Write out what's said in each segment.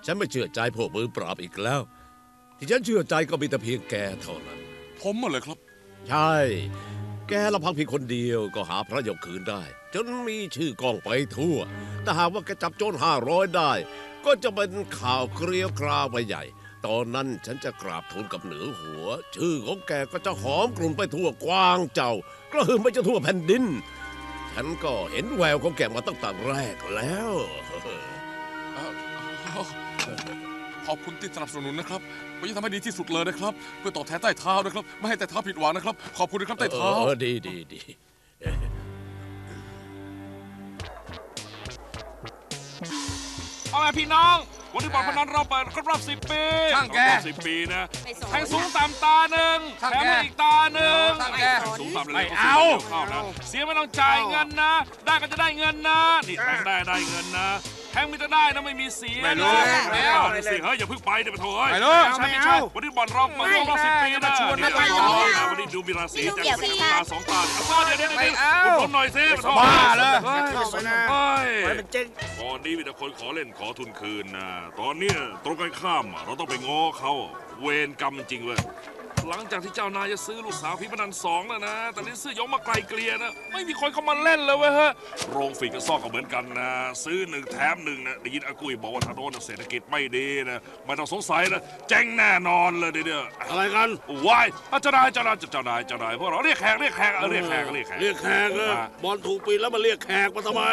ฉันไม่เชื่อใจพวกมือปราบอีกแล้ว ที่ฉันเชื่อใจก็มีแต่เพียงแกเท่านั้นผมมาเลยครับใช่แกลำพังเพียงคนเดียวก็หาพระยกคืนได้จนมีชื่อกองไปทั่วแต่หากว่าแกจับโจร500ได้ก็จะเป็นข่าวเกลียวกราวไปใหญ่ตอนนั้นฉันจะกราบทูลกับเหนือหัวชื่อของแกก็จะหอมกลุ่นไปทั่วกว้างเจ้ากระหึ่มไปจะทั่วแผ่นดินฉันก็เห็นแววของแกมาตั้งแต่แรกแล้วขอบคุณที่สนับสนุนนะครับผมจะทำให้ดีที่สุดเลยนะครับเพื่อตอบแทนใต้เท้านะครับไม่ให้ใต้เท้าผิดหวังนะครับขอบคุณนะครับใต้เท้าดีเอาไงพี่น้องวันนี้บอลพนันเราเปิดครบรอบ10 ปีช่างแก 10 ปีนะแทงสูงต่ำตาหนึ่งแถมอีกตาหนึ่งสูงต่ำเลยเอาเสียไม่ต้องจ่ายเงินนะได้ก็จะได้เงินนะนี่แทงได้เงินนะแทงมีแต่ได้นะไม่มีเสียนะสิเฮ้ยอย่าเพิ่งไปเดี๋ยวไปโถเอ้ยไม่ใช่วันนี้บอลรอบเปิดครบรอบ10 ปีนะวันนี้ดูมีราศีจะเป็นตา2 ตาเดี๋ยวคุณหน่อยสิบ้าเลยตอนนี้มีแต่คนขอเล่นขอทุนคืนนะตอนนี้ตรงกันข้ามเราต้องไปง้อเขาเวรกรรมจริงเลยหลังจากที่เจ้านายจะซื้อลูกสาวพี่พนัน2แล้วนะแต่นี่ซื้อยงมาไกลเกลี่ยนะไม่มีคนเข้ามาเล่นเลยเว้ยฮะโรงฝิ่นกับซ่องก็เหมือนกันนะซื้อ1 แถม 1นะได้ยินอากุ้ยบอกว่าทางโน้นเศรษฐกิจไม่ดีนะไม่ต้องสงสัยนะเจ๊งแน่นอนเลยเดี๋ยวอะไรกันว้ายเจ้านายพวกเราเรียกแขกเรียกแขกบอลถูกปีแล้วมาเรียกแขกมาทำไม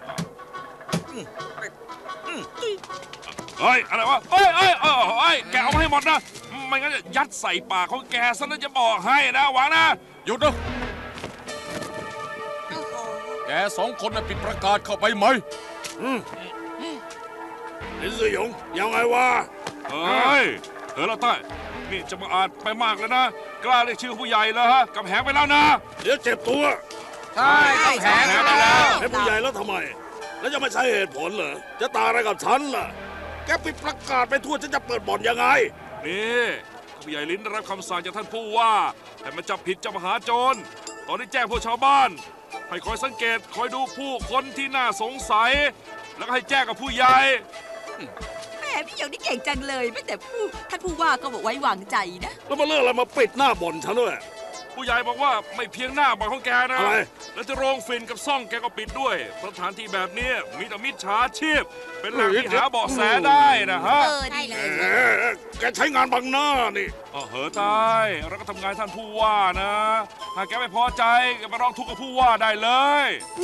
เฮ้ยอะไรวะเฮ้ยแกเอามาให้หมดนะไม่งั้นจะยัดใส่ปากของแกซะนะจะบอกให้นะหวังนะหยุดนะแก2 คนน่ะผิดประกาศเข้าไปไหมลินซือหยงยังไงวะละใต้นี่จะมาอ่านไปมากแล้วนะกล้าเรียกชื่อผู้ใหญ่แล้วฮะกำแหงไปแล้วนะเดี๋ยวเจ็บตัวใช่กำแหงไปแล้วให้ผู้ใหญ่แล้วทำไมแล้วจะไม่ใช่เหตุผลเหรอจะตาอะไรกับฉันล่ะแกปิดประกาศไปทั่วฉันจะเปิดบ่อนยังไงนี่ผู้ใหญ่ลิ้นได้รับคำสั่งจากท่านผู้ว่าให้มาจับผิดจับหาโจรตอนนี้แจ้งพวกชาวบ้านให้คอยสังเกตคอยดูผู้คนที่น่าสงสัยแล้วก็ให้แจ้งกับผู้ใหญ่แม่พี่หยงนี่เก่งจังเลยไม่แต่ท่านผู้ว่าก็บอกไว้วางใจนะแล้วมาเรื่องอะไรมาปิดหน้าบ่อนฉันด้วยผู้ใหญ่บอกว่าไม่เพียงหน้าบ่อนของแกนะแล้วจะโรงฝิ่นกับซ่องแกก็ปิดด้วยสถานที่แบบนี้มีแต่มิจฉาชีพเป็นแหล่งที่หาเบาะแสได้นะฮะได้เลยแกใช้งานบังหน้านี่ตายเราก็ทำงานท่านผู้ว่านะหากแกไม่พอใจแกไปร้องทุกข์กับผู้ว่าได้เลย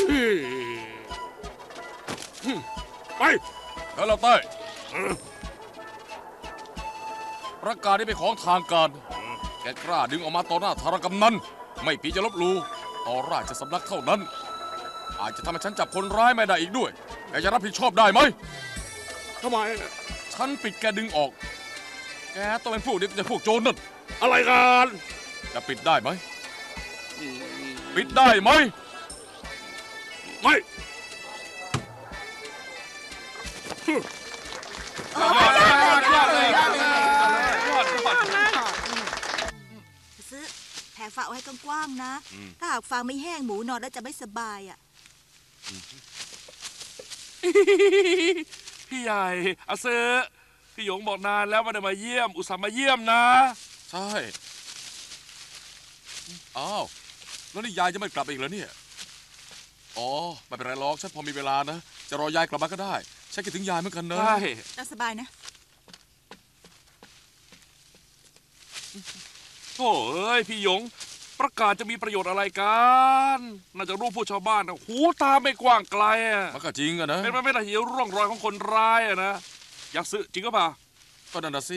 ไปแล้วเราเต้ยประกาศนี้เป็นของทางการแกกล้าดึงออกมาต่อหน้าธารกำนันไม่ปีจะลบหลู่ต่อราชสำนักเท่านั้นอาจจะทำให้ฉันจับคนร้ายไม่ได้อีกด้วยแกจะรับผิดชอบได้ไหมทำไมฉันปิดแกดึงออกแกต้องเป็นพวกเดียวกับพวกโจรนั่นอะไรกันจะปิดได้ไหมปิดได้ไหมไม่แผ่ฝาไว้กว้างๆนะถ้าหากฟางไม่แห้งหมูนอนแล้วจะไม่สบายอ่ะพี่ใหญ่อาเซพี่หยงบอกนานแล้วว่าได้มาเยี่ยมอุตส่าห์มาเยี่ยมนะใช่อ้าวแล้วนี่ยายจะไม่กลับอีกแล้วเนี่ยอ๋อไม่เป็นไรหรอกฉันพอมีเวลานะจะรอยายกลับมาก็ได้ฉันคิดถึงยายเหมือนกันนะใช่แล้วสบายนะโถ่เอ้ยพี่หยงประกาศจะมีประโยชน์อะไรกันน่าจะรู้ผู้ชาวบ้านนะหูตาไม่กว้างไกลอ่ะมันก็จริงอะนะเป็นไปไม่ได้เห็นร่องรอยของคนร้ายอะนะอยากซื้อจริงก็ป่ะก็นั่นน่ะสิ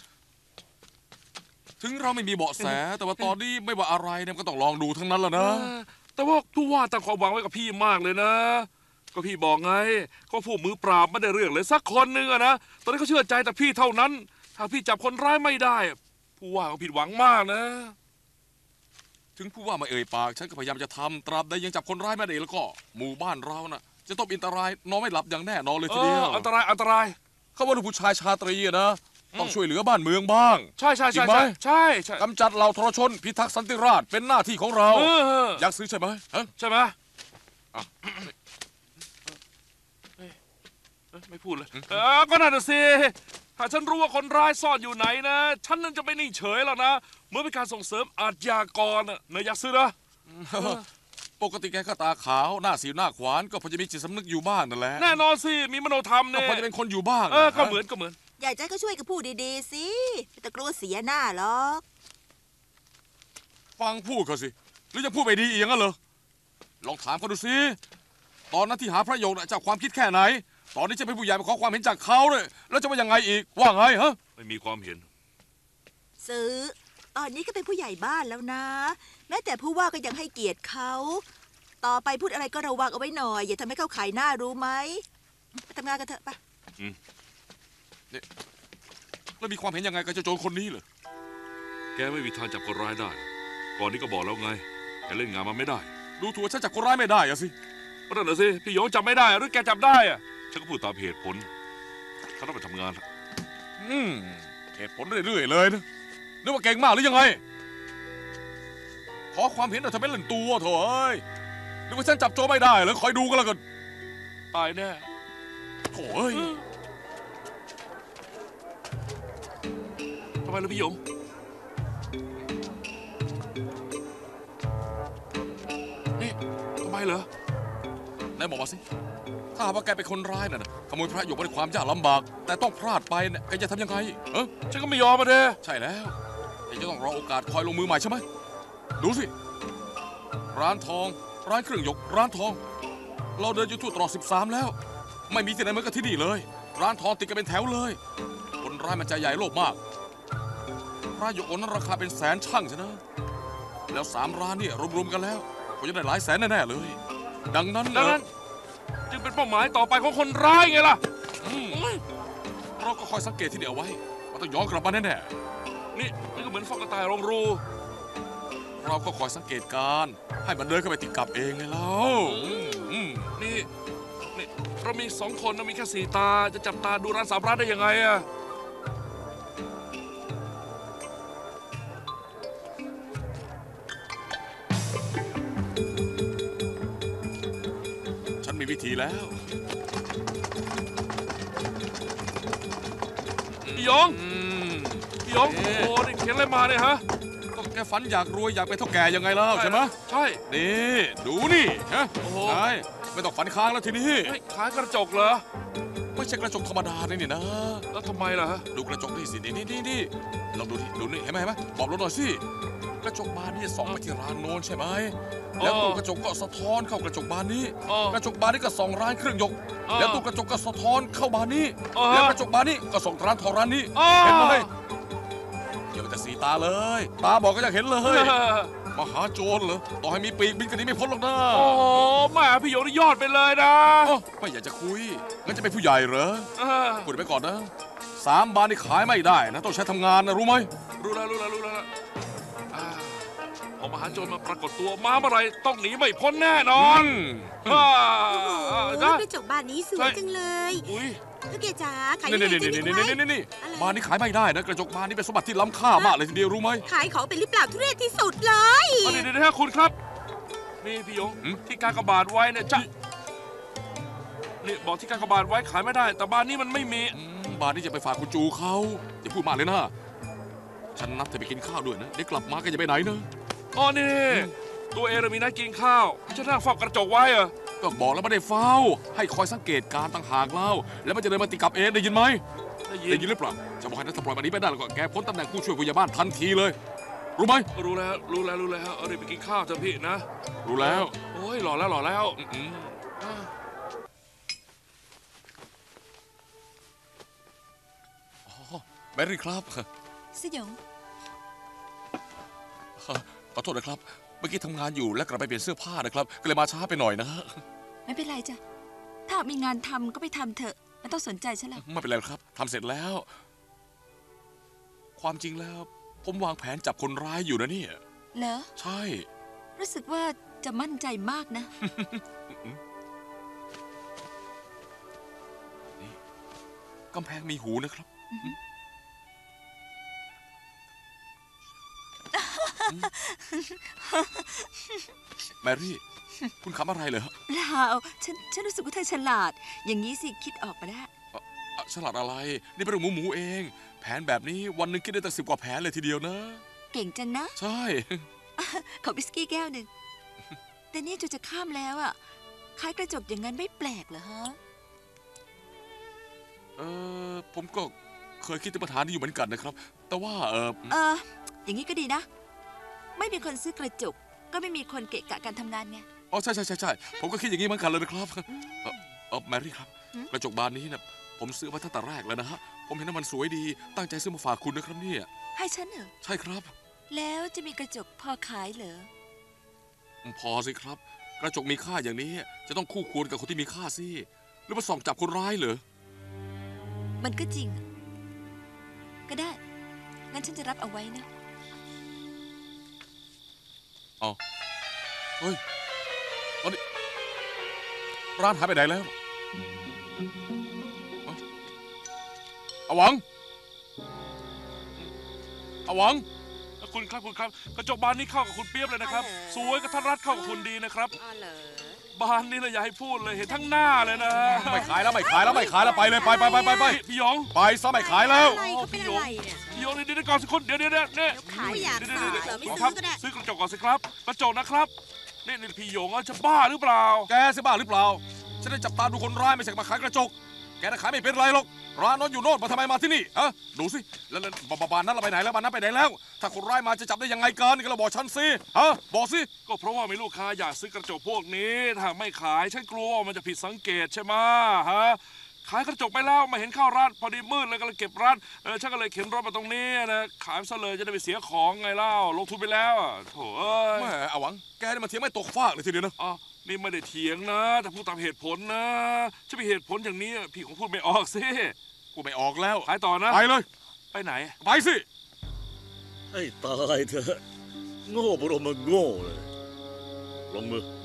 ถึงเราไม่มีเบาะแสแต่ว่าตอนนี้ไม่ว่าอะไรเนี่ยก็ต้องลองดูทั้งนั้นแล้วนะแต่ว่าผู้ว่าตั้งความหวังไว้กับพี่มากเลยนะก็พี่บอกไงก็ผู้มือปราบไม่ได้เรื่องเลยสักคนนึงอะนะตอนนี้เขาเชื่อใจแต่พี่เท่านั้นถ้าพี่จับคนร้ายไม่ได้ผู้ว่าก็ผิดหวังมากนะถึงผู้ว่ามาเอ่ยปากฉันก็พยายามจะทำตราบใดยังจับคนร้ายไม่ได้แล้วก็หมู่บ้านเราน่ะจะต้องอันตรายนอนไม่หลับอย่างแน่นอนเลยทีเดียวอันตรายเขาว่าผู้ชายชาตรีนะต้องช่วยเหลือบ้านเมืองบ้างใช่จริงไหมใช่กำจัดเหล่าทรชนพิทักษ์สันติราษฎร์เป็นหน้าที่ของเราอยากซื้อใช่ไหมใช่ไหมไม่พูดเลยก็น่าจะสิถ้าฉันรู้ว่าคนร้ายซ่อนอยู่ไหนนะฉันนั่นจะไม่นิ่งเฉยหรอกนะเมื่อเป็นการส่งเสริมอาชญากรเนยยักษ์ซื้อนะปกติแกก็ตาขาวหน้าสิวหน้าขวานก็พอจะมีจิตสำนึกอยู่บ้างนั่นแหละแน่นอนสิมีมโนธรรมก็เนี่ยพอจะเป็นคนอยู่บ้างก็เหมือนอยากจะก็ช่วยกับพูดดีๆสิไม่ต้องกลัวเสียหน้าหรอกฟังพูดเขาสิหรือจะพูดไปดีอีกอย่างนั้นเหรอลองถามเขาดูสิตอนนั้นที่หาพระโยคน่ะเจ้าความคิดแค่ไหน ตอนนี้จะเป็นผู้ใหญ่มาขอความเห็นจากเขาเลยแล้วจะว่ายังไงอีกว่าไงฮะไม่มีความเห็นซื้อตอนนี้ก็เป็นผู้ใหญ่บ้านแล้วนะ แม้แต่ผู้ว่าก็ยังให้เกียรติเขาต่อไปพูดอะไรก็ระวังเอาไว้หน่อยอย่าทำให้เขาขายหน้ารู้ไหมไปทำงานกันเถอะไปแล้วมีความเห็นยังไงกับเจ้าโจรคนนี้เหรอแกไม่มีทางจับคนร้ายได้ ก่อนนี้ก็บอกแล้วไงแกเล่นงานมันไม่ได้ดูถูกฉันจับคนร้ายไม่ได้อะสิก็นั่นแหละสิพี่หยงจับไม่ได้หรือแกจับได้อะฉันก็พูดตามเหตุผลฉันต้องไปทำงานเหตุผลเรื่อยๆเลยนะนึกว่าเก่งมากหรือยังไงขอความเห็นหน่อยทำไมเล่นตัวเถอะเอ้ยนึกว่าฉันจับโจรไม่ได้เหรอคอยดูกันแล้วกันตายแน่โถ่เอ้ยทำไมล่ะพี่หยงนี่ทำไมเหรอนายบอกมาสิถ้าหากว่าแกเป็นคนร้ายน่ะขโมยพระหยกมาด้วยความยากลำบากแต่ต้องพลาดไปเนี่ยแกจะทำยังไงฉันก็ไม่ยอมมาเด้ใช่แล้วแกจะต้องรอโอกาสคอยลงมือใหม่ใช่ไหมดูสิร้านทองร้านเครื่องหยกร้านทอง เราเดินอยู่ทั่วตรอก13แล้วไม่มีที่ไหนเหมือนกับที่นี่เลย ร้านทองติดกันเป็นแถวเลยคนร้ายมันใจใหญ่โลภมากพระหยกองค์นั้นราคาเป็นแสนช่างใช่นะแล้ว3 ร้านนี่รวมๆกันแล้วคงจะได้หลายแสนแน่ๆเลย ดังนั้นจึงเป็นเป้าหมายต่อไปของคนร้ายไงล่ะเราก็คอยสังเกตที่นี่เอาไว้ว่าต้องย้อนกลับมาแน่นี่ก็เหมือนฟอกกระต่ายลงรูๆเราก็คอยสังเกตการให้มันเดินเข้าไปติดกับเองไงเล่านี่เรามี2 คนนะมีแค่4 ตาจะจับตาดูร้าน3 ร้านได้ยังไงอะฉันมีวิธีแล้วพี่หยงโอ้นี่เขียนอะไรมาเนี่ยฮะก็แกฝันอยากรวยอยากเป็นเท่าแก่ยังไงแล้วใช่ไหมใช่นี่ดูนี่ฮะใช่ไม่ต้องฝันค้างแล้วทีนี้ขายกระจกเหรอไม่ใช่กระจกธรรมดานี่นะแล้วทำไมล่ะฮะดูกระจกนี่สินี่ลองดูดิดูนี่เห็นไหมบอกเราหน่อยสิกระจกบานนี่ส่องไปที่ร้านโน้นใช่ไหมแล้วตู้กระจกก็สะท้อนเข้ากระจกบานนี้กระจกบานนี้ก็ส่องร้านเครื่องยกแล้วตู้กระจกก็สะท้อนเข้าบานนี้แล้วกระจกบานนี้ก็ส่องร้านทองร้านนี้เห็นไหมอย่าไปแต่สีตาเลยตาบอกก็อยากเห็นเลยมหาโจรเหรอต่อให้มีปีกบินกันนี้ไม่พ้นหรอกนะโอ้แม่พี่หยงนี่ยอดไปเลยนะไม่อยากจะคุยงั้นจะเป็นผู้ใหญ่เหรอพูดไปก่อนนะ3 บานนี่ขายไม่ได้นะต้องใช้ทำงานนะรู้ไหมรู้แล้วพอมหาโจรมาปรากฏตัวมาเมื่อไรต้องหนีไม่พ้นแน่นอนโอ้กระจกบานนี้สวยจังเลยทุกเกจ๋าขายได้จริงไหมนี่บานนี้ขายไม่ได้นะกระจกบานนี้เป็นสมบัติที่ล้ำค่ามากเลยทีเดียวรู้ไหมขายของเป็นหรือเปล่าทุเรศที่สุดเลยเดี๋ยวคุณครับนี่พี่หยงที่กากบาทไว้เนี่ยนี่บอกที่กากบาทไว้ขายไม่ได้แต่บานนี้มันไม่มีบานนี้จะไปฝากคุณจูเขาอย่าพูดมากเลยนะฉันนัดเธอไปกินข้าวด้วยนะเดี๋ยวกลับมาก็จะไปไหนนะนี่ตัวเองมีนัดกินข้าวจะนั่งเฝ้ากระจกไว้อะก็บอกแล้วไม่ได้เฝ้าให้คอยสังเกตการต่างหากเล่าแล้วมันจะเดินมาติดกับเองได้ยินไหมได้ยินหรือเปล่าจะบอกให้นัทปล่อยมันนี้ไปได้แล้วก็แกพ้นตำแหน่งผู้ช่วยผู้ใหญ่บ้านทันทีเลยรู้ไหมรู้แล้วเอาไปกินข้าวเถอะพี่นะรู้แล้วโอ้ยหล่อแล้วแมรี่ครับสยองขอโทษนะครับเมื่อกี้ทำงานอยู่และกลับไปเปลี่ยนเสื้อผ้านะครับก็เลยมาช้าไปหน่อยนะไม่เป็นไรจ้ะถ้ามีงานทำก็ไปทำเถอะไม่ต้องสนใจฉันหรอกไม่เป็นไรครับทำเสร็จแล้วความจริงแล้วผมวางแผนจับคนร้ายอยู่นะเนี่ยเหรอใช่รู้สึกว่าจะมั่นใจมากนะนี่กำแพงมีหูนะครับแมรี่ คุณขำอะไรเหรอเปล่าฉันรู้สึกว่าเธอฉลาด อย่างนี้สิคิดออกมาได้ฉลาดอะไร นี่เป็นเรื่องหมูเอง แผนแบบนี้วันหนึ่งคิดได้ตั้ง10 กว่าแผนเลยทีเดียวนะเก่งจังนะใช่ขอวิสกี้แก้วหนึ่ง แต่นี่จะข้ามแล้วอ่ะคล้ายกระจกอย่างนั้นไม่แปลกเหรอฮะผมก็เคยคิดถึงปัญหานี้อยู่เหมือนกันนะครับ แต่ว่าอย่างนี้ก็ดีนะ ไม่มีคนซื้อกระจก ก็ไม่มีคนเกะกะการทำงานไงอ๋อใช่ผมก็คิดอย่างนี้เหมือนกันเลยนะครับแมรี่ครับ กระจกบานนี้นะผมซื้อมาตั้งแต่แรกแล้วนะฮะ ผมเห็นว่ามันสวยดี ตั้งใจซื้อมาฝากคุณนะครับเนี่ยให้ฉันเหรอใช่ครับแล้วจะมีกระจกพอขายเหรอพอสิครับ กระจกมีค่าอย่างนี้จะต้องคู่ควรกับคนที่มีค่าสิ หรือมาส่องจับคนร้ายเหรอมันก็จริงอะก็ได้ งั้นฉันจะรับเอาไว้นะเอาเฮ้ยเอาดิร้านหายไปไหนแล้วเอาหวังเอาหวังคุณครับกระจกบานนี้เข้ากับคุณเปียบเลยนะครับ สวยกระทัดรัดเข้ากับคุณดีนะครับอ๋อเหรอบานนี้เลยอย่าให้พูดเลยเห็นทั้งหน้าเลยนะไม่ขายแล้วไปเลยไปพี่หยองไปซะไม่ขายแล้วอะไรเขาเป็นอะไรเนี่ยพี่หยองนี่เดี๋ยวก่อนสิคุณเดี๋ยวเนี่ยขายอยากเดี๋ยวซื้อเหรอไม่คุณซื้ครับอก็ได้ซื้อกระจกก่อนสิครับ กระจกนะครับนี่พี่หยองจะบ้าหรือเปล่าแกสิบ้าหรือเปล่า ฉันได้จับตาดูคนร้ายไม่ใช่มาขายกระจก แกน่ะขายไม่เป็นไรหรอก ร้านนั้นอยู่โน่นมาทำไมมาที่นี่ฮะดูสิ แล้วบานนั้นเราไปไหนแล้วบานนั้นไปไหนแล้ว ถ้าคนร้ายมาจะจับได้ยังไงกันก็เราบอกฉันสิฮะบอกสิก็เพราะว่ามีลูกค้าอยากซื้อกระจกพวกนี้ ถ้าไม่ขายฉันกลัวว่ามันจะผิดสังเกตใช่ไหมฮะ ขายกระจกไปแล้วไม่เห็นเข้าร้านพอดีมืดเลยก็เลยเก็บร้านฉันก็เลยเข็นรถมาตรงนี้นะขายซะเลยจะได้ไปเสียของไงเล่าลงทุนไปแล้วอะโถเอ้ยแม่เอาหวัง แกนี่มันเถียงไม่ตกฟากเลยทีเดียวนะอ๋อนี่ไม่ได้เถียงนะ แต่พูดตามเหตุผลนะจะมีเหตุผลอย่างนี้พี่คงพูดไม่ออกสิกูไม่ออกแล้วขายต่อนะไปเลยไปไหนไปสิให้ตายเถอะโง่บรมโง่เลยลงมือ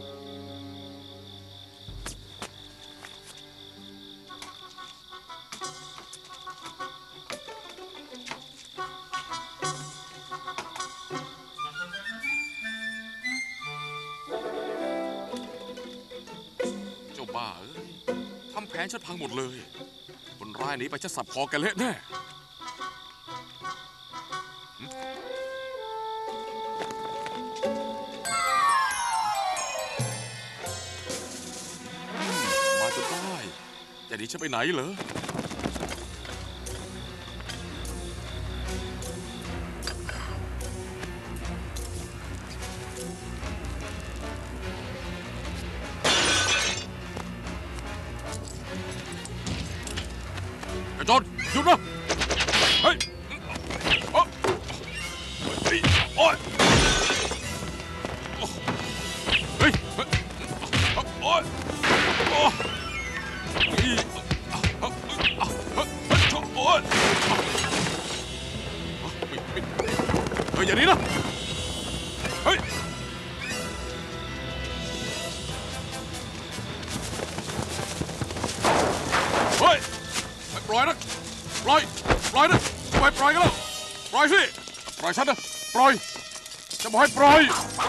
เจ้าบ้าเอ้ยทำแผนฉันพังหมดเลย คนร้ายหนีไปฉันสับคอแกันเละแน่มาจนได้จะหนีฉันไปไหนเหรอ ไอ้โจอนหยุดนะ เฮ้ยโอ๊ยโอ๊ยเฮ้ยโอ๊ยโอ๊ยโอ๊ยเฮ้ยอย่างนี้นะเฮ้ยเฮ้ยปล่อยนะปล่อยนะปล่อยกันแล้วปล่อยสิปล่อยฉันนะปล่อยจะบอกให้ปล่อย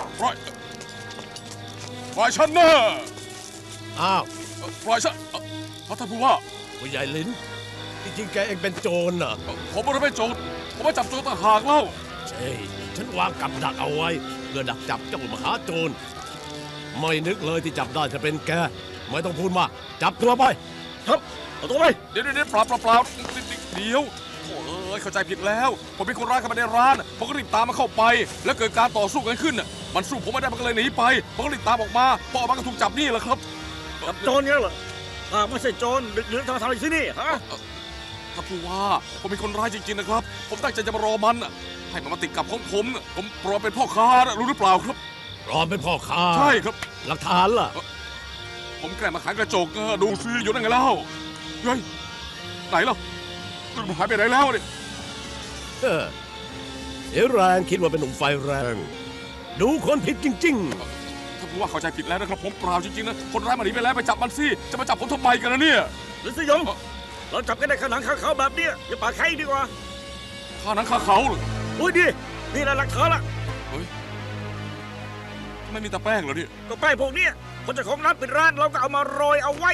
ฉันนะอ้าวปล่อยฉันท่านผู้ว่าผู้ใหญ่ลิ้นจริงๆแกเองเป็นโจรเหรอผมไม่ได้เป็นโจรผมมาจับโจรต่างหากเล่าใช่ฉันวางกับดักเอาไว้เพื่อดักจับเจ้ามหาโจรไม่นึกเลยที่จับได้จะเป็นแกไม่ต้องพูดมากจับตัวไปครับเอาตัวไปเดี๋ยวเปล่าเดี๋ยวโอ้เอ้ยเข้าใจผิดแล้ว ผมเป็นคนร้ายเข้ามาในร้านผมก็รีบตามมันเข้าไป แล้วเกิดการต่อสู้กันขึ้นน่ะมันสู้ผมไม่ได้มันก็เลยหนีไปผมก็รีบตามออกมาพอออกมาก็ถูกจับนี่แหละครับโจรเนี่ยเหรอไม่ใช่โจรดึกๆทำไมทำอะไรที่นี่ฮะท่านผู้ว่าผมเป็นคนร้ายจริงๆนะครับ ผมตั้งใจจะมารอมันน่ะให้มันมาติดกับของผมน่ะผมปลอมเป็นพ่อค้าน่ะรู้หรือเปล่าครับรอเป็นพ่อค้าใช่ครับหลักฐานล่ะผมแกล้งมาขายกระจกดูซิอยู่นั่นไงเล่าเฮ้ยไหนล่ะมันหายไปไหนแล้วเนี่ยเสียแรงคิดว่าเป็นหนุ่มไฟแรง ดูคนผิดจริงท่านผู้ว่าเข้าใจผิดแล้วนะครับผมเปล่าจริงๆนะคนร้ายมันหนีไปแล้วไปจับมันสิจะมาจับผมทำไมกันนะเนี่ยหรือสยองเราจับกันได้ขนังข้าเขาแบบเนี้ยอย่าปากใครดีกว่าข้าหนังข้าเขาเหรออุ้ยดีนี่แหละหลักฐานละเฮ้ยทำไมมีแต่แป้งเหรอเนี่ยก็แป้งพวกเนี้ยคนเจ้าของร้านปิดร้านเราก็เอามาโรยเอาไว้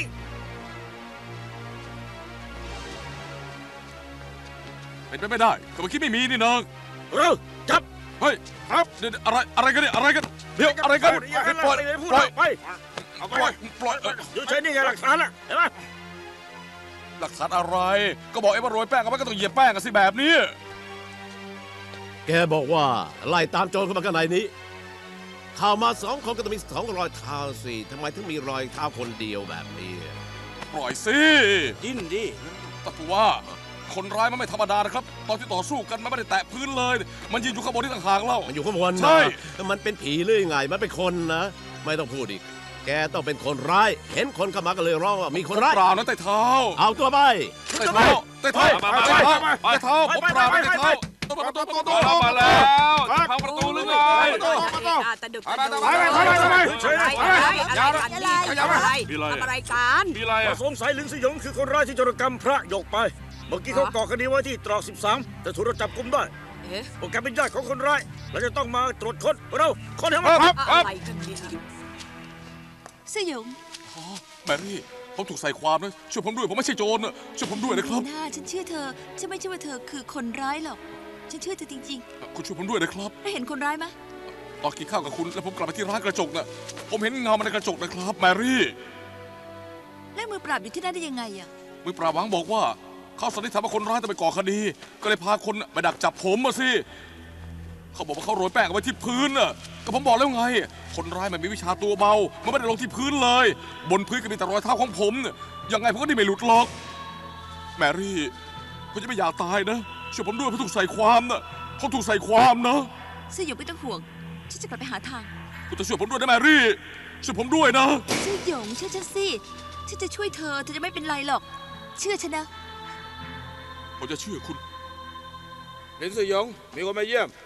เป็นไปไม่ได้ก็มาคิดไม่มีนี่น้องเราจับเฮ้ยครับเดี๋ยวอะไรกันเนี่ยอะไรกันเดี๋ยวอะไรกันปล่อยปล่อยไปเอาปล่อยปล่อยอยู่ใช้นี่ไงหลักฐานอ่ะเห็นไหมหลักฐานอะไร ก็บอกไอ้ว่าโรยแป้งเอาไว้ก็ต้องเหยียบแป้งกันสิแบบนี้แกบอกว่าไล่ตามโจรเข้ามาข้างในนี้ข่าวมา2 คนก็ต้องมี2 รอยเท้าสิทำไมถึงมีรอยเท้าคนเดียวแบบนี้ปล่อยสิดิ้นดิแต่ผู้ว่าคนร้ายมันไม่ธรรมดานะครับตอนที่ต่อสู้กันมันไม่ได้แตะพื้นเลย มันยืนอยู่ข้างบนที่ต่างหากเล่ามันอยู่ข้างบนนะใช่มันเป็นผีหรือยังไงมันเป็นคนนะ ไม่ต้องพูดอีกแกต้องเป็นคนร้ายเห็นคนเข้ามาก็เลยร้องว่ามีคนร้ายเปล่านะไต่เท้าเอาตัวไปไต่เท้าไต่เท้าไต่เท้าไต่เท้าผมเปล่าไต่เท้าตัวเข้ามาแล้วจะพังประตูหรือไงตะดึกไปตะดึกไปไปไปเฉยอะไรอะไรมีอะไรทำอะไรกันมีอะไรๆอ่ะสงสัยลินซิหยงคือคนร้ายที่โจรกรรมพระหยกไปเมื่อกี้เขาก่อคดีไว้ที่ตรอก 13 แต่ถูกเราจับกุมได้เอ๊ะพวกแกเป็นญาติของคนร้ายเราจะต้องมาตรวจค้นเราค้นให้หมดอะไรกันเนี่ยเสี่ยหยงแมรี่ผมถูกใส่ความนะช่วยผมด้วยผมไม่ใช่โจรนะช่วยผมด้วยนะครับน่าฉันเชื่อเธอฉันไม่เชื่อว่าเธอคือคนร้ายหรอกฉันเชื่อเธอจริงคุณช่วยผมด้วยนะครับๆได้เห็นคนร้ายไหมตอนกินข้าวกับคุณแล้วผมกลับไปที่ร้านกระจกน่ะผมเห็นเงามันในกระจกนะครับแมรี่แล้วมือปราบอยู่ที่นั่นได้ยังไงอะมือปราบหวังบอกว่าเขาสันนิษฐานว่าคนร้ายจะไปก่อคดี ก็เลยพาคนไปดักจับผมมาสิเขาบอกว่าเขาโรยแป้งเอาไว้ที่พื้นน่ะก็ผมบอกแล้วไง คนร้ายมันมีวิชาตัวเบามันไม่ได้ลงที่พื้นเลย บนพื้นก็มีแต่รอยเท้าของผมเนี่ยยังไงผมก็ได้ไม่หลุดหรอกแมรี่ผมจะไม่อยากตายนะช่วยผมด้วยผมถูกใส่ความนะเขาถูกใส่ความนะเสี่ยหยงไม่ต้องห่วงฉันจะกลับไปหาทางคุณจะช่วยผมด้วยนะแมรี่ช่วยผมด้วยนะเสี่ยหยงเชื่อฉันสิฉันจะช่วยเธอจะไม่เป็นไรหรอก เชื่อฉันนะผมจะเชื่อคุณลินซิหยงมีคนมาเยี่ยม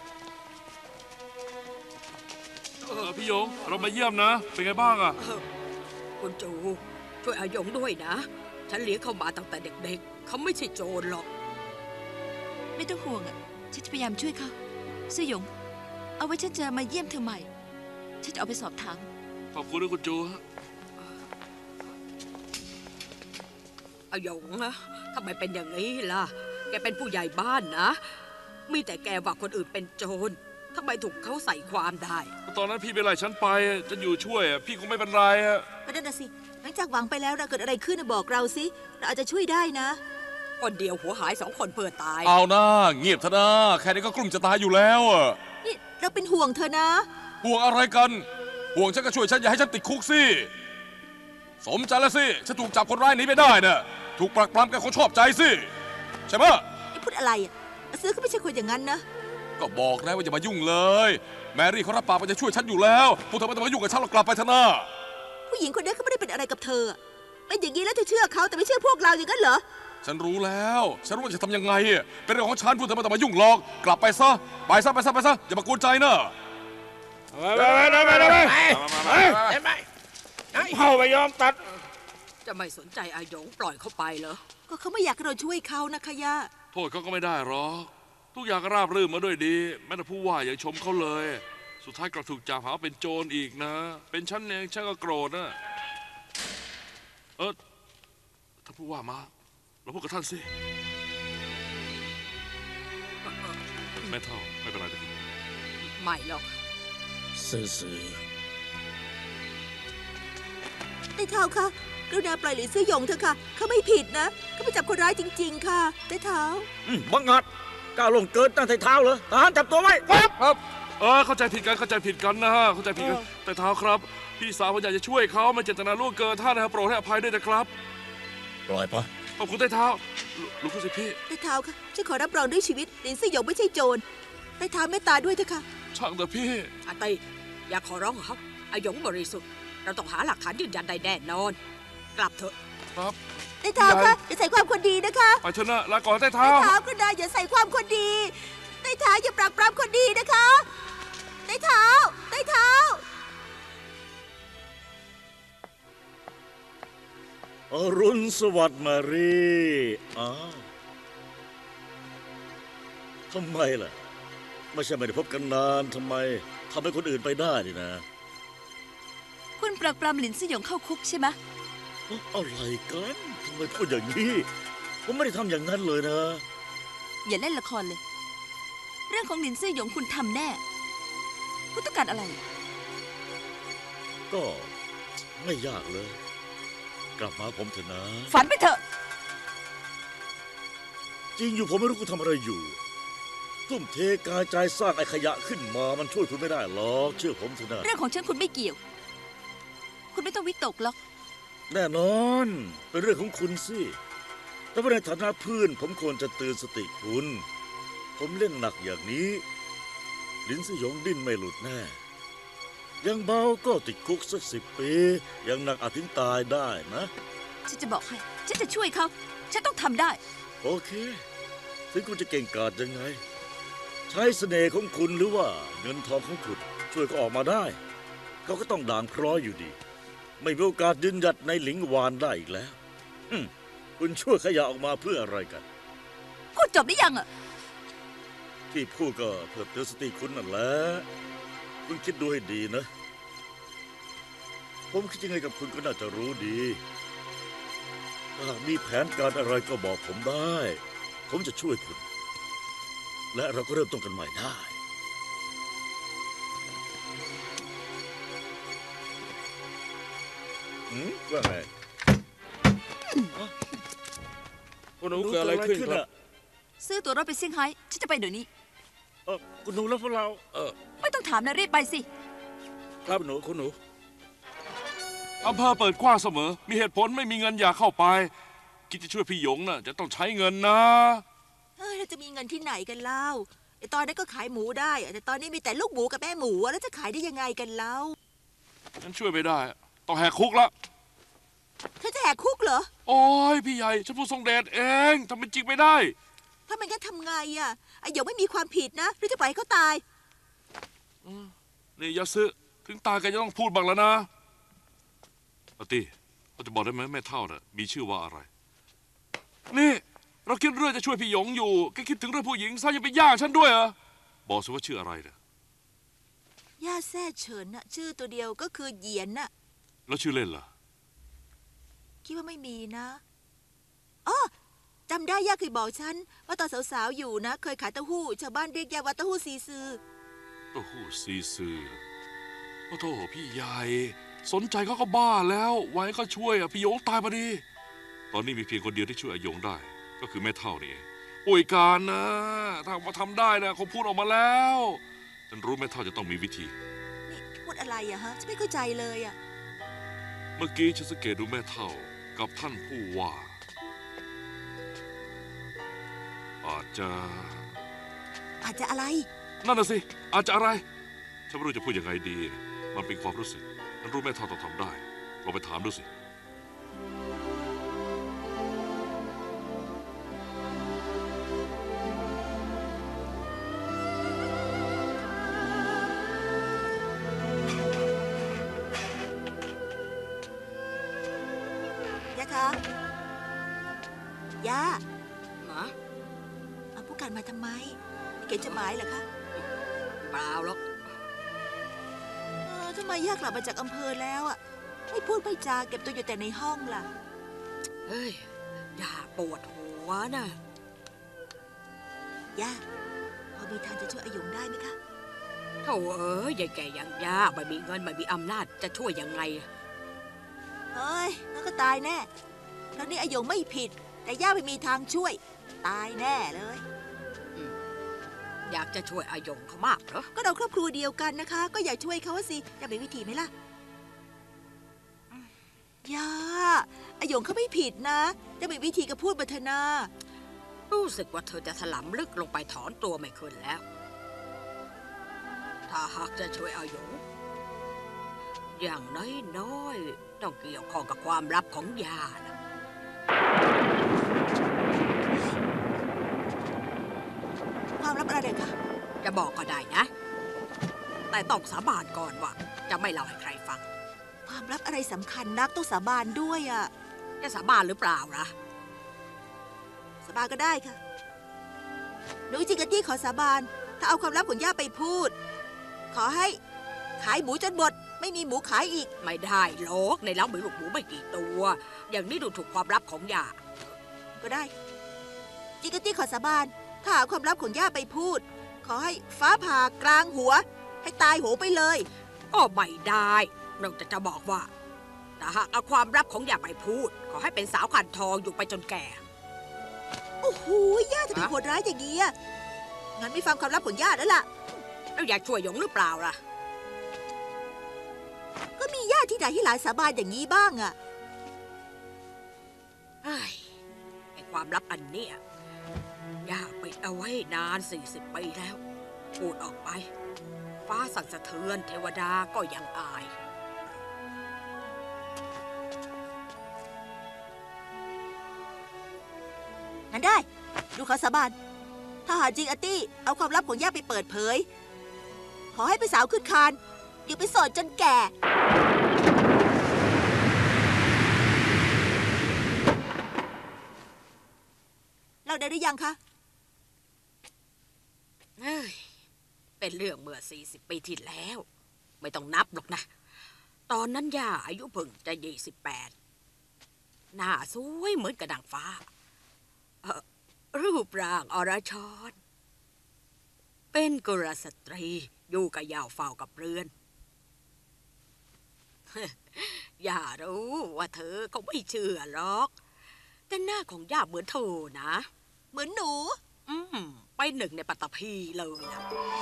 พี่หยงเรามาเยี่ยมนะ เป็นไงบ้างอ่ะคุณจูช่วยอาหยงด้วยนะ ฉันเลี้ยงเขามาตั้งแต่เด็กๆ เขาไม่ใช่โจรหรอกไม่ต้องห่วงอ่ะฉันจะพยายามช่วยเขาเสี่ยหยง เอาไว้ฉันจะมาเยี่ยมเธอใหม่ ฉันจะเอาไปสอบถามขอบคุณด้วยคุณจูฮะอาหยงนะทำไมเป็นอย่างนี้ล่ะ แกเป็นผู้ใหญ่บ้านนะ มีแต่แกว่าคนอื่นเป็นโจรทำไมถูกเขาใส่ความได้ตอนนั้นพี่ไปไล่ฉันไปจะอยู่ช่วยพี่คงไม่เป็นไรอ่ะก็นั่นน่ะสิหลังจากหวังไปแล้วนะเกิดอะไรขึ้นนะบอกเราสิเราอาจจะช่วยได้นะคนเดียวหัวหาย2 คนเพื่อตายเอานะเงียบเถอะนะแค่นี้ก็กลุ้มจะตายอยู่แล้วอะนี่เราเป็นห่วงเธอนะห่วงอะไรกัน ห่วงฉันก็ช่วยฉันอย่าให้ฉันติดคุกสิ สมใจแล้วสิ ฉันถูกจับคนร้ายหนีไปได้น่ะ ถูกปรักปรำแกคงชอบใจสิ ใช่ไหมนี่พูดอะไรอ่ะอาซื้อก็ไม่ใช่คนอย่างนั้นนะก็บอกแล้วว่าอย่ามายุ่งเลย แมรี่เขารับปากว่าจะช่วยฉันอยู่แล้ว พวกเธอไม่ต้องมายุ่งกับฉันหรอกกลับไปเถอะนะผู้หญิงคนนี้เขาไม่ได้เป็นอะไรกับเธออะเป็นอย่างนี้แล้วเธอเชื่อเขาแต่ไม่เชื่อพวกเราอย่างนั้นเหรอฉันรู้แล้ว ฉันรู้ว่าจะทำยังไง เป็นเรื่องของฉันพวกเธอไม่ต้องมายุ่งหรอก กลับไปซะ ไปซะไปซะไปซะอย่ามากวนใจนะเข้าไปยอมตัดจะไม่สนใจอาหยงปล่อยเขาไปเหรอก็เขาไม่อยากให้เราช่วยเขานะคะย่าโทษเขาก็ไม่ได้หรอกทุกอย่างก็ราบรื่นมาด้วยดีแม้แต่ผู้ว่ายังชมเขาเลย สุดท้ายกลับถูกจับหาว่าเป็นโจรอีกนะ เป็นฉันเองฉันก็โกรธนะถ้าผู้ว่ามาเราพูดกับท่านสิแม่เท่าไม่เป็นไรนะครับไม่หรอกซื่อได้เท้าค่ะกรุณาปล่อยหลินซื้อหยงเถอะค่ะเขาไม่ผิดนะเขาไปจับคนร้ายจริง ๆ ค่ะได้เท้าบังอาจก้าวลงเกินตั้งแต่เท้าเหรอทหารจับตัวไว้ครับครับเข้าใจผิดกันนะฮะเข้าใจผิดกันแต่เท้าครับ พี่สาวผมอยากจะช่วยเขาไม่เจตนาล่วงเกินท่านนะครับโปรดให้อภัยด้วยนะครับปล่อยปะขอบคุณใต้เท้าลุกขึ้นสิพี่ได้เท้าค่ะฉันขอรับรองด้วยชีวิตหลินซื้อหยงไม่ใช่โจรได้เท้าเมตตาด้วยเถอะค่ะช่างเถอะพี่อาติอย่าขอร้องเขาอาหยงบริสุทธิ์ เราต้องหาหลักฐานยืนยันได้แน่นอน กลับเถอะครับได้เท้าค่ะอย่าใส่ความคนดีนะคะไปเถอะนะลาก่อนใต้เท้าได้เท้ากรุณาอย่าใส่ความคนดีได้เท้าอย่าปรักปรำคนดีนะคะได้เท้าได้เท้าอรุณสวัสดิ์มารีอ้าวทำไมล่ะไม่ใช่ไม่ได้พบกันนานทำไมทำให้คนอื่นไปได้นี่นะคุณปรักปรำหลินซื่อหยงเข้าคุกใช่ไหมอะไรกันทำไมพูดอย่างนี้ผมไม่ได้ทำอย่างนั้นเลยนะอย่าเล่นละครเลย เรื่องของหลินซื่อหยงคุณทำแน่ คุณต้องการอะไรก็ไม่ยากเลย กลับมาผมเถอะนะฝันไปเถอะจริงอยู่ผมไม่รู้คุณทำอะไรอยู่ทุ่มเทกายใจสร้างไอ้ขยะขึ้นมามันช่วยคุณไม่ได้หรอกเชื่อผมเถอะนะเรื่องของฉันคุณไม่เกี่ยว คุณไม่ต้องวิตกหรอกแน่นอนเป็นเรื่องของคุณสิแต่ว่าในฐานะเพื่อนผมควรจะเตือนสติคุณผมเล่นหนักอย่างนี้ลินสยองดิ้นไม่หลุดแน่ยังเบาก็ติดคุกสัก10 ปียังหนักอาจถึงตายได้นะฉันจะบอกให้ ฉันจะช่วยเขา ฉันต้องทำได้โอเคถึงคุณจะเก่งกาจยังไง ใช้เสน่ห์ของคุณหรือว่าเงินทองของคุณช่วยเขาออกมาได้เขาก็ต้องด่างพร้อยอยู่ดีไม่มีโอกาสยืนหยัดในหลิงหวานได้อีกแล้วคุณช่วยขยะออกมาเพื่ออะไรกันพูดจบหรือยังอะที่พูดก็เพื่อเตือนสติคุณนั่นแหละคุณคิดดูให้ดีนะผมคิดยังไงกับคุณก็น่าจะรู้ดีหากมีแผนการอะไรก็บอกผมได้ผมจะช่วยคุณและเราก็เริ่มต้นกันใหม่ได้ว่าไงคุณหนูเกิดอะไรขึ้นครับซื้อตั๋วรถไปเซี่ยงไฮ้ฉันจะไปเดี๋ยวนี้คุณหนูแล้วพวกเราไม่ต้องถามนะรีบไปสิครับหนูคุณหนูอำเภอเปิดกว้างเสมอ มีเหตุผลไม่มีเงินอย่าเข้าไป คิดจะช่วยพี่หยงน่ะจะต้องใช้เงินนะเราจะมีเงินที่ไหนกันเล่าไอ้ตอนนั้นก็ขายหมูได้แต่ตอนนี้มีแต่ลูกหมูกับแม่หมูแล้วจะขายได้ยังไงกันเล่าฉันช่วยไม่ได้ ต้องแหกคุกละเธอจะแหกคุกเหรอโอ้ยพี่ใหญ่ฉันผู้ทรงเดชเองทำเป็นจริงไม่ได้ถ้ามันก็ทำไงอ่ะไอ้หยงไม่มีความผิดนะหรือจะปล่อยให้เขาตายนี่ยาซึถึงตายแกจะต้องพูดบ้างแล้วนะอาตีเราจะบอกได้ไหมแม่เท่าน่ะมีชื่อว่าอะไร นี่เราคิดเรื่องจะช่วยพี่หยงอยู่แกคิดถึงเรื่องผู้หญิงซะยังไปย่างฉันด้วยเหรอบอกสิว่าชื่ออะไรเนี่ยย่าแซ่เฉินน่ะชื่อตัวเดียวก็คือเหยียนน่ะแล้วชื่อเล่นล่ะคิดว่าไม่มีนะอ๋อจำได้ย่าเคยบอกฉันว่าตอนสาวๆอยู่นะ เคยขายเต้าหู้ชาวบ้านเรียกย่าว่าเต้าหู้ซีซือเต้าหู้ซีซือโอ้โถพี่ใหญ่สนใจเขาก็บ้าแล้วไว้ก็ช่วยอ่ะพี่หยงตายพอดีตอนนี้มีเพียงคนเดียวที่ช่วยอาหยงได้ ก็คือแม่เท่านี่เองป่วยการนะถ้ามาทำได้นะคงพูดออกมาแล้วฉันรู้แม่เท่าจะต้องมีวิธีนี่พูดอะไรอะฮะฉันไม่เข้าใจเลยอะเมื่อกี้ฉันสังเกตดูแม่เท่ากับท่านผู้ว่าอาจจะอาจจะอะไรนั่นน่ะสิอาจจะอะไรฉันไม่รู้จะพูดยังไงดีนะมันเป็นความรู้สึกฉันรู้แม่เท่าต้องทำได้ลองไปถามดูสิย่าคะย่าฮะเอาผู้การมาทำไมเขียนจดหมายเหรอคะเปล่าหรอกทำไมย่ากลับมาจากอำเภอแล้วอะไม่พูดไม่จาเก็บตัวอยู่แต่ในห้องล่ะเฮ้ยอย่าปวดหัวนะย่าพอมีทางจะช่วยอาหยงได้ไหมคะโธ่เอ้ยยายแก่อย่างย่าไม่มีเงินไม่มีอำนาจจะช่วยยังไงเฮ้ยงั้นก็ตายแน่ครั้งนี้อาหยงไม่ผิด แต่ย่าไม่มีทางช่วย ตายแน่เลยอยากจะช่วยอาหยงเขามากเหรอก็เราครอบครัวเดียวกันนะคะ ก็อยากช่วยเขาสิจะมีวิธีไหมล่ะย่าอาหยงเขาไม่ผิดนะจะมีวิธีก็พูดมาเถอะนารู้สึกว่าเธอจะถลำลึกลงไปถอนตัวไม่ขึ้นแล้ว ถ้าหากจะช่วยอาหยงอย่างน้อยๆต้องเกี่ยวข้องกับความลับของย่านะความลับอะไรคะจะบอกก็ได้นะ แต่ต้องสาบานก่อนว่าจะไม่เล่าให้ใครฟังความลับอะไรสำคัญนักต้องสาบานด้วยอะจะสาบานหรือเปล่าล่ะสาบานก็ได้ค่ะหนูจิกกะจี้ขอสาบานถ้าเอาความลับของย่าไปพูด ขอให้ขายหมูจนหมดไม่มีหมูขายอีกไม่ได้หรอกในเล้ามีลูกหมูไม่กี่ตัว อย่างนี้ดูถูกความลับของย่าก็ได้จิกกะตี้ขอสาบานถ้าเอาความลับของย่าไปพูด ขอให้ฟ้าผ่ากลางหัว ให้ตายโหงไปเลยก็ไม่ได้เราจะบอกว่าถ้าหากเอาความลับของย่าไปพูด ขอให้เป็นสาวขันทองอยู่ไปจนแก่โอ้โหย่าจะเป็นโหดร้ายอย่างนี้อะงั้นไม่ฟังความลับของย่าแล้วล่ะแล้วอยากช่วยหยงหรือเปล่าล่ะก็มีย่าที่ไหนที่หลานสาบานอย่างนี้บ้างอะไอ้ความลับอันเนี้ยย่าปิดเอาไว้นาน40 ปีแล้ว พูดออกไป ฟ้าสั่นสะเทือนเทวดาก็ยังอายงั้นได้ ดูขอสาบานถ้าหากจิกกะตี้เอาความลับของย่าไปเปิดเผย ขอให้เป็นสาวขึ้นคานอยู่ไปโสดจนแก่ เราได้หรือยังคะเป็นเรื่องเมื่อ40 ปีที่แล้ว ไม่ต้องนับหรอกนะ ตอนนั้นย่าอายุเพิ่งจะ28หน้าสวยเหมือนกระดังฟ้ารูปร่างอรชรเป็นกุลสตรีอยู่กับยาวเฝ้ากับเรือน ย่ารู้ว่าเธอคงไม่เชื่อหรอก แต่หน้าของย่าเหมือนเธอนะเหมือนหนูไปหนึ่งในปัตตภีเลยล่ะ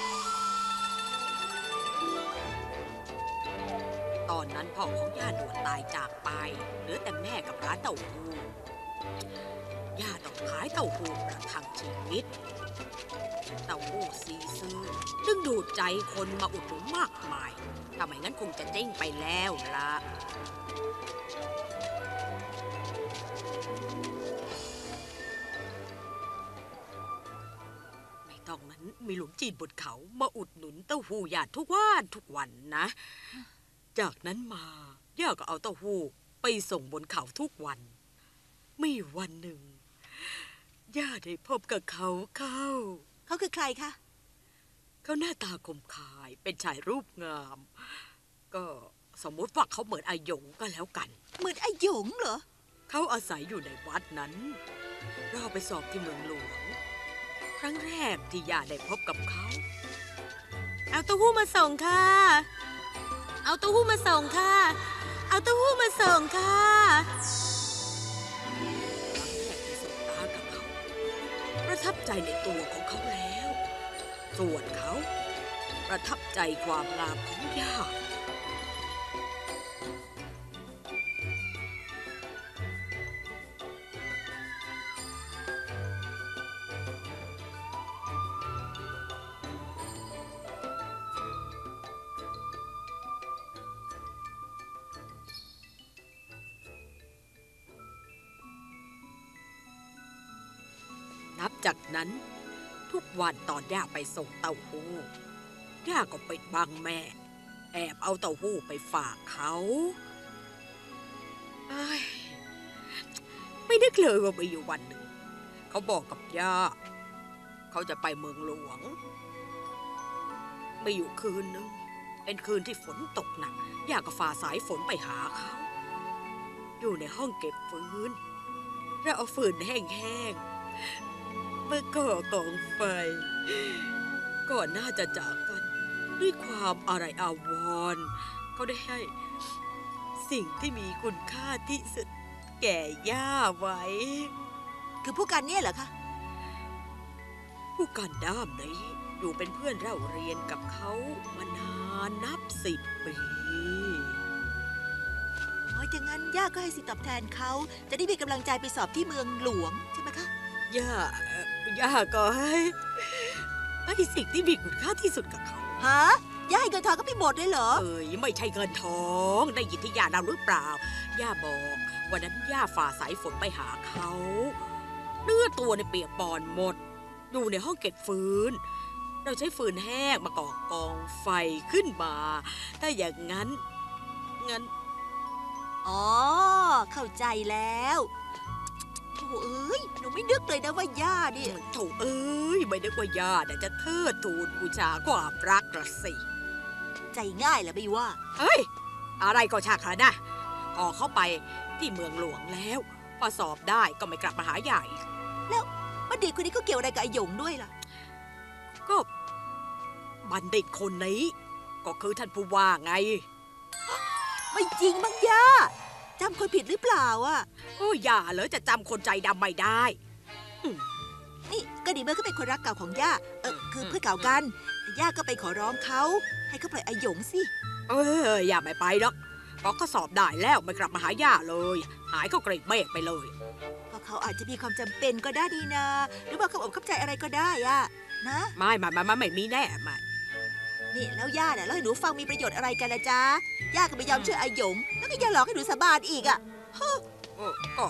ตอนนั้นพ่อของย่าด่วนตายจากไปเหลือแต่แม่กับร้านเต้าหู้ย่าต้องขายเต้าหู้ประทังชีวิตเต้าหู้ซีซื่อดึงดูดใจคนมาอุดหนุนมากมายถ้าไม่งั้นคงจะเจ๊งไปแล้วล่ะตอนนั้นมีหลวงจีนบนเขามาอุดหนุนเต้าหู้ย่าทุกวันนะ จากนั้นมาย่าก็เอาเต้าหู้ไปส่งบนเขาทุกวันมีวันหนึ่งย่าได้พบกับเขาเขาคือใครคะเขาหน้าตาคมคายเป็นชายรูปงาม ก็สมมติว่าเขาเหมือนอาหยงก็แล้วกันเหมือนไอ้หยงเหรอเขาอาศัยอยู่ในวัดนั้นเราไปสอบที่เมืองหลวงครั้งแรกที่ย่าได้พบกับเขาเอาเต้าหู้มาส่งค่ะเอาเต้าหู้มาส่งค่ะเอาเต้าหู้มาส่งค่ะครั้งแรกที่สบตากับเขาประทับใจในตัวของเขาแล้วส่วนเขาประทับใจความงามของย่านับจากนั้นทุกวันตอนย่าไปส่งเต้าหู้ย่าก็ปิดบังแม่แอบเอาเต้าหู้ไปฝากเขาไม่นึกเลยว่ามีอยู่วันหนึ่งเขาบอกกับย่าเขาจะไปเมืองหลวงไม่อยู่คืนนึงเป็นคืนที่ฝนตกหนักย่าก็ฝ่าสายฝนไปหาเขาอยู่ในห้องเก็บฟืนแล้วเอาฟืนแห้งๆมาก่อกองไฟก่อนหน้าจะจากกันด้วยความอะไรอาวรณ์เขาได้ให้สิ่งที่มีคุณค่าที่สุดแก่ย่าไว้คือผู้กันเนี่ยเหรอคะผู้กันด้ามนี้อยู่เป็นเพื่อนเล่าเรียนกับเขามานานนับ10 ปีอย่างนั้นย่าก็ให้สิตอบแทนเขาจะได้มีกำลังใจไปสอบที่เมืองหลวงใช่ไหมคะย่าก็ให้สิ่งที่มีคุณค่าที่สุดกับเขาฮะย่าให้เงินทองก็ไม่หมดเลยเหรอไม่ใช่เงินทองได้ยินที่ย่าเล่าหรือเปล่าย่าบอกวันนั้นย่าฝ่าสายฝนไปหาเขาเนื้อตัวในเปียกปอนหมดอยู่ในห้องเก็บฟืนเราใช้ฟืนแห้งมาก่อกองไฟขึ้นมาถ้าอย่างนั้นอ๋อเข้าใจแล้วโอ้โหเอ้ยหนูไม่นึกเลยนะว่าย่าเนี่ยโถเอ้ยไม่นึกว่าย่าน่ะจะเทิดทูนบูชาความรักละสิใจง่ายแหละไม่ว่าเฮ้ย อะไรก็ช่างเถอะนะพอเข้าไปที่เมืองหลวงแล้ว พอสอบได้ก็ไม่กลับมาหาใหญ่แล้วบัณฑิตคนนี้ก็เกี่ยวอะไรกับไอ้หยงด้วยล่ะก็บัณฑิตคนนี้ ก็คือท่านผู้ว่าไงไม่จริงมั้งย่าจำคนผิดหรือเปล่าอ่ะโอ้ยอย่าเลยจะจำคนใจดำไม่ได้นี่ก็ดีเมื่อเขาเป็นคนรักเก่าของย่าคือเพื่อนเก่ากันแต่ย่าก็ไปขอร้องเขาให้เขาปล่อยไอ้หยงสิอย่าไม่ไปหรอกเพราะเขาสอบได้แล้วไม่กลับมาหาย่าเลย หายเข้ากรีบเมฆไปเลยก็เขาอาจจะมีความจำเป็นก็ได้ดีนะ หรือว่าเขาอกเข้าใจอะไรก็ได้อะนะไม่มีแน่ไม่นี่แล้วย่าเนี่ยเล่าให้หนูฟังมีประโยชน์อะไรกันละจ๊ะย่าก็ไม่ยอมเชื่อไอ้หยงแล้วก็ยังหลอกให้หนูสาบานอีกอ่ะก็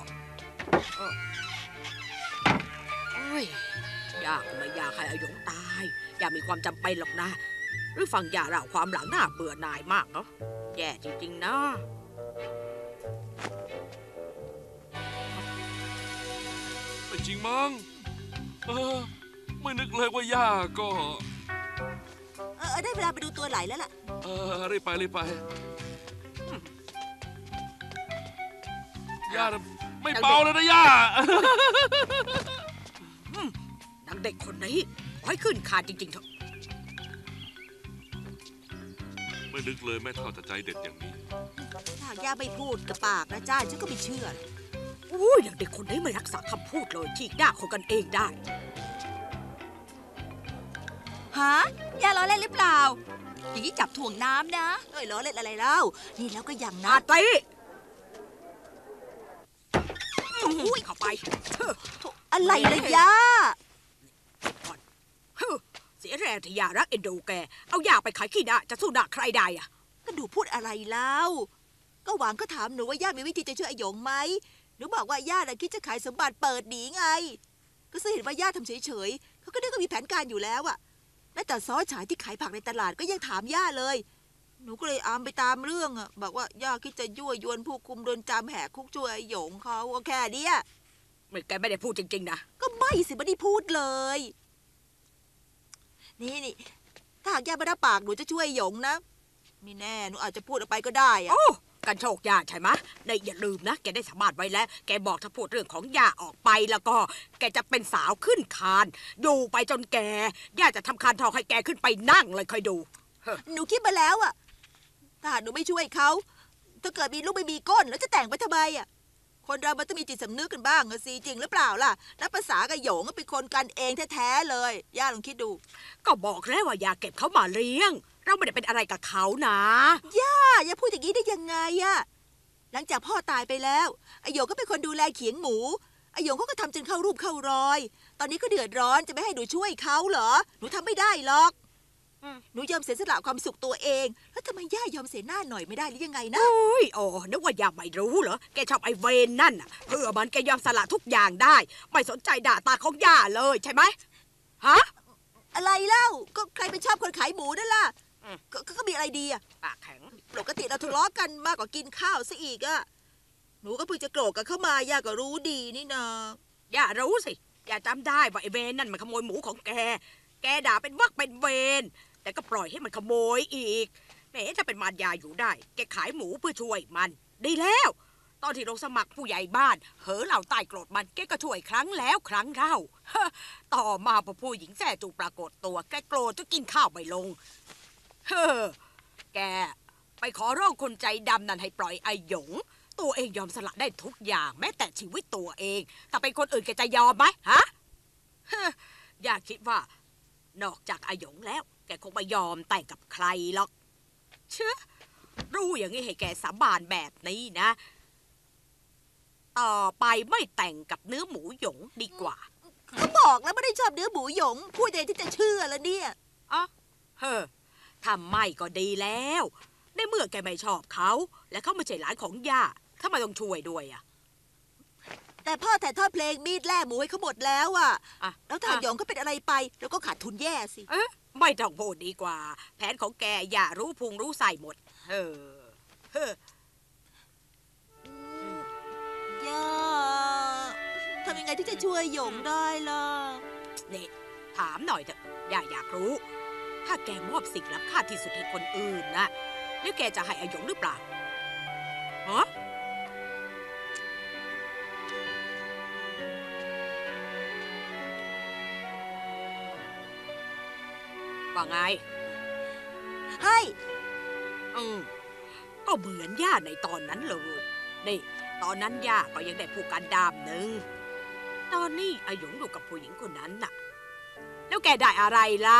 โอ้ยย่าก็ไม่อยากให้อาหยงตายอย่ามีความจำเป็นหรอกนะ หรือฟังย่าเล่าความหลังน่าเบื่อหน่ายมากเนาะแย่จริงๆนะไม่จริงมั้งไม่นึกเลยว่าย่าก็ได้เวลาไปดูตัวไหลแล้วล่ะรีบไปย่าน่ะไม่เบาเลยนะย่านังเด็กคนนี้ขอให้ขึ้นคานจริงๆเถอะไม่นึกเลยแม่เท่าจะใจเด็ดอย่างนี้ถ้าย่าไม่พูดกับปากนะจ้าฉันก็ไม่เชื่ออุ้ยนังเด็กคนนี้ไม่รักษาคำพูดเลยฉีกหน้าคนกันเองได้ฮะย่าล้อเล่นหรือเปล่า อย่างนี้จับถ่วงน้ำนะล้อเล่นอะไรเล่านี่แล้วก็อย่างนานะตีอุ้ยเข้าไปเฮ้ออะไรเลยย่าเสียแรงที่ยารักเอ็นดูแก เอายาไปขายขี้หน้าจะสู้หน้าใครได้อะก็ดูพูดอะไรเล่าก็หวังก็ถามหนูว่าย่ามีวิธีจะช่วยไอ้หยงไหมหนูบอกว่าย่าน่ะคิดจะขายสมบัติเปิดหนีไง ก็ซึ่งเห็นว่าย่าทำเฉยๆเขาก็นึกว่ามีแผนการอยู่แล้วอะแม้แต่ซ้อฉายที่ขายผักในตลาดก็ยังถามย่าเลย หนูก็เลยอามไปตามเรื่องอะบอกว่าย่าคิดจะยั่วยวนผู้คุมโดนจำแหกคุกช่วยไอ้หยงเขาก็แค่เนี้ยไม่แกไม่ได้พูดจริงๆนะก็ไม่สิไม่ได้พูดเลย นี่ถ้าหากย่าไม่รับปากหนูจะช่วยหยงนะไม่แน่หนูอาจจะพูดออกไปก็ได้อะโอ้กันโชคยาใช่ไหมในอย่าลืมนะ แกได้สาบานไว้แล้ว แกบอกถ้าพูดเรื่องของยาออกไปแล้วก็ แกจะเป็นสาวขึ้นคานอยู่ไปจนแกย่าจะทำคานทองให้แกขึ้นไปนั่งเลยคอยดูหนูคิดมาแล้วอะถ้าหากหนูไม่ช่วยเขาถ้าเกิดมีลูกไม่มีก้นแล้วจะแต่งไปทำไมอะคนเรามันต้องมีจิตสำนึกกันบ้างอะสิจริงหรือเปล่าล่ะนับภาษากับหยงก็เป็นคนกันเองแท้ๆเลยย่าลองคิดดูก็บอกแล้วว่าอย่าเก็บเขามาเลี้ยง เราไม่ได้เป็นอะไรกับเขานะอย่าพูดอย่างนี้ได้ยังไงอะหลังจากพ่อตายไปแล้วไอหยงก็เป็นคนดูแลเขียงหมูไอหยงเขาก็ทำจนเข้ารูปเข้ารอย ตอนนี้ก็เดือดร้อนจะไม่ให้หนูช่วยเขาเหรอหนูทำไม่ได้หรอกหนูยอมเสียสละความสุขตัวเองแล้วทำไมย่ายอมเสียหน้าหน่อยไม่ได้หรือยังไงนะโอ้นึกว่าย่าไม่รู้เหรอ แกชอบไอ้เวนนั่นน่ะเพื่อมันแกยอมสละทุกอย่างได้ ไม่สนใจด่าตาของย่าเลยใช่ไหมฮะอะไรเล่าก็ใครไปชอบคนขายหมูนั่นล่ะก็มีอะไรดีอะปากแข็งปกติเราทะเลาะกันมากกว่ากินข้าวซะอีกอะหนูก็เพิ่งจะโกรธกันเข้ามาย่าก็รู้ดีนี่นาย่ารู้สิย่าจำได้ว่าไอ้เวนนั่นมันขโมยหมูของแก แกด่าเป็นวักเป็นเวนแต่ก็ปล่อยให้มันขโมยอีกแหมถ้าเป็นมารยาอยู่ได้ แกขายหมูเพื่อช่วยมันดีแล้ว ตอนที่ลงสมัครผู้ใหญ่บ้านเหอเหล่าใต้โกรธมันแกก็ช่วยครั้งแล้วครั้งเล่าต่อมาพอผู้หญิงแส่จูปรากฏตัวแกโกรธจนกินข้าวไม่ลงแกไปขอร้องคนใจดำนั่นให้ปล่อยไอ้หยงตัวเองยอมสละได้ทุกอย่างแม้แต่ชีวิตตัวเองถ้าเป็นคนอื่นแกจะยอมไหมฮะอย่าคิดว่านอกจากไอ้หยงแล้วแกคงไม่ยอมแต่งกับใครหรอกเชื่อรู้อย่างนี้ให้แกสาบานแบบนี้นะต่อไปไม่แต่งกับเนื้อหมูหยงดีกว่าก็บอกแล้วไม่ได้ชอบเนื้อหมูหยงพูดเองที่จะเชื่อแล้วเนี่ยอ๋อทำไม่ก็ดีแล้วในเมื่อแกไม่ชอบเขาและเขาไม่ใช่หลานของย่าทำไมต้องช่วยด้วยอ่ะแต่พ่อถ่ายทอดเพลงมีดแล่หมูให้เขาหมดแล้วอะอ่ะแล้วถ้าหยงก็เป็นอะไรไปแล้วก็ขาดทุนแย่สิไม่ต้องพูดดีกว่า แผนของแกอย่ารู้พุงรู้ใส่หมดย่าทำยังไงที่จะช่วยหยงได้ล่ะนี่ถามหน่อยเถอะอยากรู้ ถ้าแกมอบสิ่งล้ำค่าที่สุดให้คนอื่นนะแล้วแกจะให้อาหยงหรือเปล่าฮะว่าไงให้ก็เหมือนย่าในตอนนั้นเลยนี่ตอนนั้นย่าก็ยังได้ผู้กันดามหนึ่งตอนนี้อาหยงอยู่กับผู้หญิงคนนั้นน่ะ แล้วแกได้อะไรล่ะ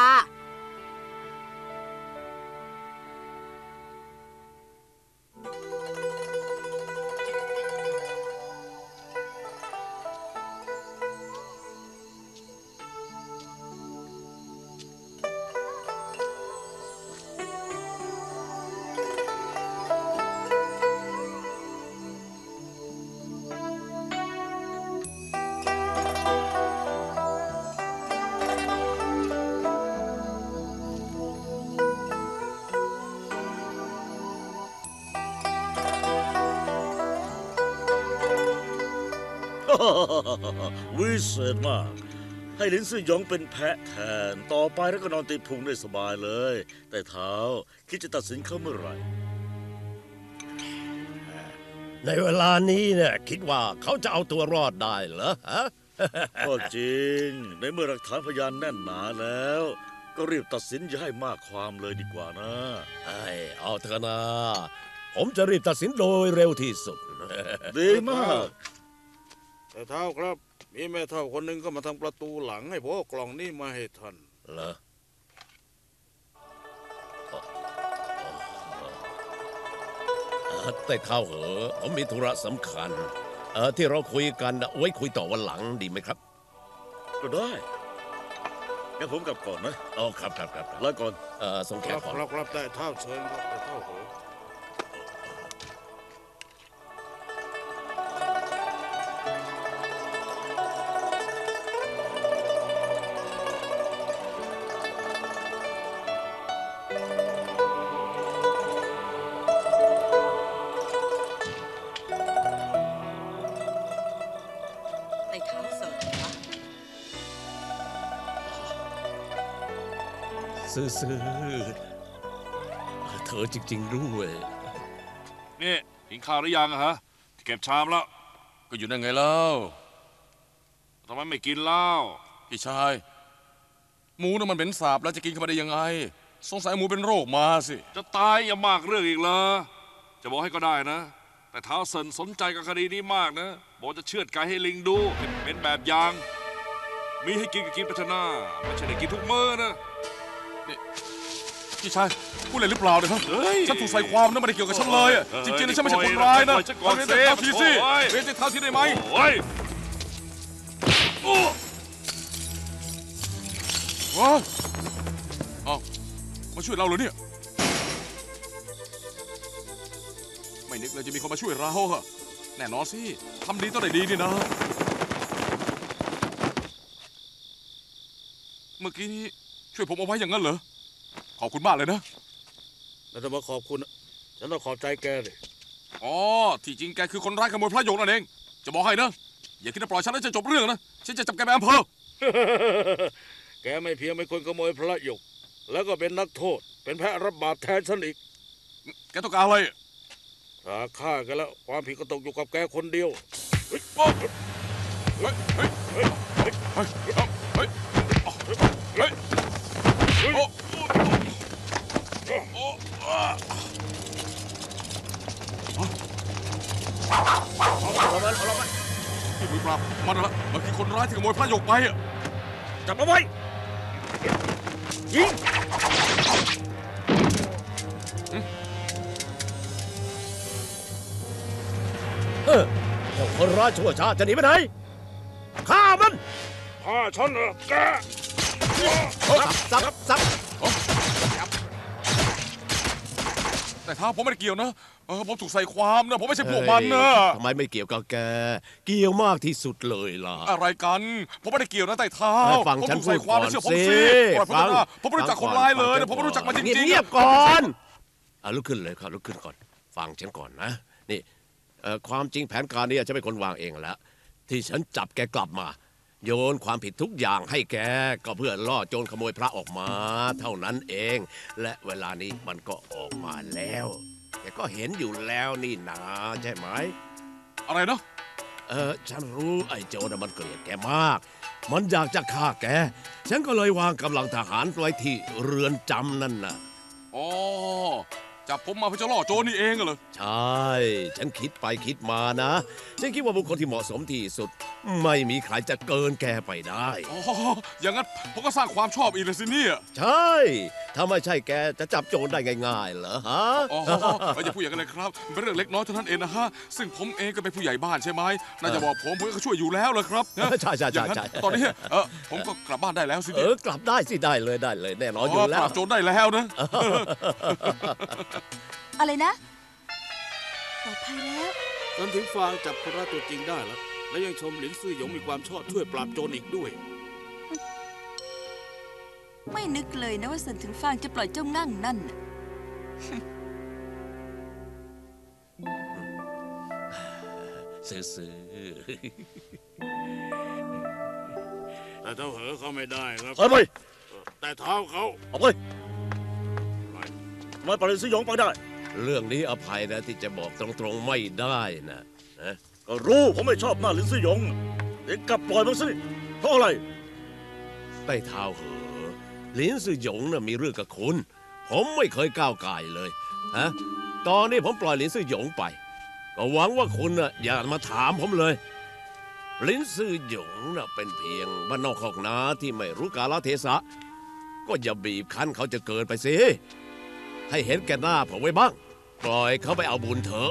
วิเศษมาก ให้ลินซื่อหยงเป็นแพะแทน ต่อไปแล้วก็นอนตีพุงได้สบายเลย แต่เท้าคิดจะตัดสินเขาเมื่อไหร่ในเวลานี้เนี่ยคิดว่าเขาจะเอาตัวรอดได้เหรอฮะก็จริง ในเมื่อหลักฐานพยานแน่นหนาแล้ว ก็รีบตัดสินอย่าให้มากความเลยดีกว่านะไอ้เอาเถอะนะ ผมจะรีบตัดสินโดยเร็วที่สุดดีมากแต่เท่าครับ มีแม่เท่าคนหนึ่งก็มาทางประตูหลังให้ผมเอากล่องนี้มาให้ท่านเหรอแต่เท่าเหอะผมมีธุระสำคัญ ที่เราคุยกันน่ะไว้คุยต่อวันหลังดีไหมครับก็ได้งั้นผมกลับก่อนนะอ๋อครับลาก่อนส่งแขคกรับก่อนครับแต่เท่าเชิญครับแต่เท่าเหอะในเท้าเสริมนะซื่อเธอจริง ๆ ด้วยนี่กินข้าวหรือยังอะฮะเก็บชามแล้วก็อยู่นั่นไงแล้วทำไมไม่กินเหล้าพี่ชายหมูน่ะมันเป็นสาบแล้วจะกินเข้าไปได้ยังไง สงสัยหมูเป็นโรคมาสิจะตายอย่ามากเรื่องอีกเหรอจะบอกให้ก็ได้นะ แต่เท้าเซินสนใจกับคดีนี้มากนะบอกจะเชือดไก่ให้ลิงดูเป็นแบบอย่าง มีให้กินก็กินไปเถอะนะไม่ใช่ได้กินทุกมื้อนะพี่ชายพูดเลยหรือเปล่าเนี่ยครับเฮ้ยฉันถูกใส่ความนะไม่ได้เกี่ยวกับฉันเลยอะจริงๆแล้วฉันไม่ใช่คนร้ายนะปล่อยฉันก่อนเรียนแต่เท้าทีสิโอ้ยเรียนแต่เท้าทีได้ไหมโอ้ยโอ้ว้าวเอ้ามาช่วยเราเหรอเนี่ยไม่นึกเลยจะมีคนมาช่วยเราอะแน่นอนสิทำดีต้องได้ดีนี่นะเมื่อกี้นี้ช่วยผมเอาไว้อย่างนั้นเหรอขอบคุณมากเลยนะแล้วจะมาขอบคุณฉันต้องขอบใจแกเลยอ๋อ ที่จริงแกคือคนร้ายขโมยพระโยงนั่นเอง จะบอกให้นะ อย่าคิดจะปล่อยฉันแล้วจะจบเรื่องนะ ฉันจะจับแกไปอำเภอแกไม่เพียงเป็นคนขโมยพระหยก แล้วก็เป็นนักโทษ เป็นแพะรับบาปแทนฉันอีกแกต้องการอะไรถ้าฆ่ากันแล้วความผิดก็ตกอยู่กับแกคนเดียวเฮ้ยเฮ้ยเฮ้ยเฮ้ยเฮ้ยเฮ้ยเฮ้ยเฮ้ยเฮ้ยโอ้โอ้ที่มือเปล่ามันละมันคือคนร้ายที่ขโมยพระโยกไปอะจับเอาไว้ยิงเจ้าคนร้ายชั่วชาติจะหนีไปไหนฆ่ามันฆ่าฉันเหรอแกซับแต่ถ้าผมไม่ได้เกี่ยวนะผมถูกใส่ความนะ ผมไม่ใช่พวกมันนะทำไมไม่เกี่ยวกับแก เกี่ยวมากที่สุดเลยล่ะอะไรกัน ผมไม่ได้เกี่ยวนะแต่เท้าฟังผมฉันถูกใส่ความพูดก่อนไม่เชื่อผมสิสิปล่อยผมฟังนะผมไม่รู้จักคนร้ายเลยนะผมไม่รู้จักมันจริงๆเงียบๆก่อนลุกขึ้นเลยครับลุกขึ้นก่อน ฟังฉันก่อนนะ นี่ความจริงแผนการนี้จะเป็นคนวางเองแล้วที่ฉันจับแกกลับมา โยนความผิดทุกอย่างให้แกก็เพื่อล่อโจรขโมยพระออกมา เท่านั้นเอง และเวลานี้มันก็ออกมาแล้วแกก็เห็นอยู่แล้วนี่นาใช่ไหมอะไรนะฉันรู้ไอ้โจรน่ะมันเกลียดแกมาก มันอยากจะฆ่าแก ฉันก็เลยวางกำลังทหารไว้ที่เรือนจำนั่นน่ะอ๋อ จับผมมาเพื่อจะล่อโจรนี่เองเหรอใช่ ฉันคิดไปคิดมานะ ฉันคิดว่าบุคคลที่เหมาะสมที่สุด ไม่มีใครจะเกินแกไปได้อ๋อ อย่างนั้นผมก็สร้างความชอบอีกเลยสิเนี่ยใช่ ถ้าไม่ใช่แกจะจับโจรได้ง่ายๆเหรอฮะอ๋ออย่าพูดอย่างนั้นเลยครับมันเป็นเรื่องเล็กน้อยเท่านั้นเองนะฮะ ซึ่งผมเองก็เป็นผู้ใหญ่บ้านใช่ไหมน่าจะบอกผมก็ช่วยอยู่แล้วเลยครับนะใช่ใช่อย่างนั้นใช่ตอนนี้ผมก็กลับบ้านได้แล้วสิเนี่ยกลับได้สิได้เลยได้เลย แน่นอนอยู่แล้ปวราบโจรได้แล้วนะอะไรนะปลอดภัยแล้วจนถึงฟางจับคนร้ายตัวจริงได้แล้ว และยังชมหลินซื่อหยงมีความชอบช่วยปราบโจรอีกด้วยไม่นึกเลยนะว่าเซินถึงฟางจะปล่อยเจ้างั่งนั่นน่ะซื้อแต่เท้าเหอเขาไม่ได้ครับถอยไปแต่เท้าเขาออกไปทำไมปล่อยลินซื่อหยงไปได้เรื่องนี้อภัยนะที่จะบอกตรงๆไม่ได้นะนะก็รู้ผมไม่ชอบหน้าลินซื่อหยงเด็กกลับปล่อยมันสิเพราะอะไรใต้เท้าเหอะหลินซือหยงน่ะมีเรื่องกับคุณ ผมไม่เคยก้าวก่ายเลยฮะตอนนี้ผมปล่อยหลินซือหยงไป ก็หวังว่าคุณน่ะอย่ามาถามผมเลยหลินซือหยงน่ะเป็นเพียงบ้านนอกคอกนาที่ไม่รู้กาลเทศะ ก็อย่าบีบคั้นเขาจะเกินไปสิให้เห็นแก่หน้าผมไว้บ้าง ปล่อยเขาไปเอาบุญเถอะ